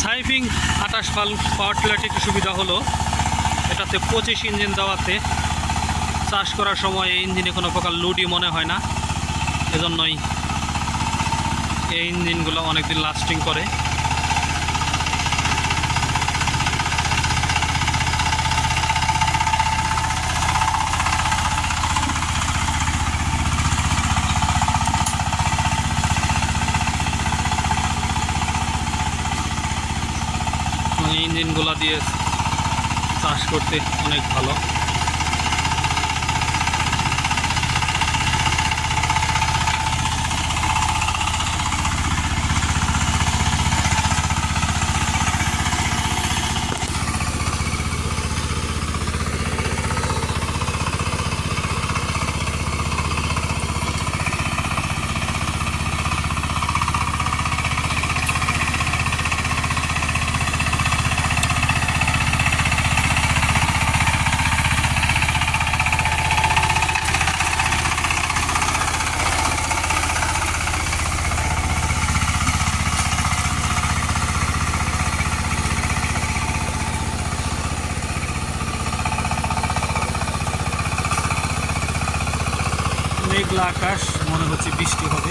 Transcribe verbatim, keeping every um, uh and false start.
সাইফিং আঠাশ ভাল্ভ পাওয়ার টিলারটি একটু সুবিধা হলো এটাতে পঁচিশ ইঞ্জিন দেওয়াতে চাষ করার সময় এই ইঞ্জিনে কোনো প্রকার লোডই মনে হয় না, এজন্যই এই ইঞ্জিনগুলো অনেকদিন লাস্টিং করে। এই ইঞ্জিনগুলো দিয়ে চাষ করতে অনেক ভালো। মেঘলা আকাশ, মনে হচ্ছে বৃষ্টি হবে।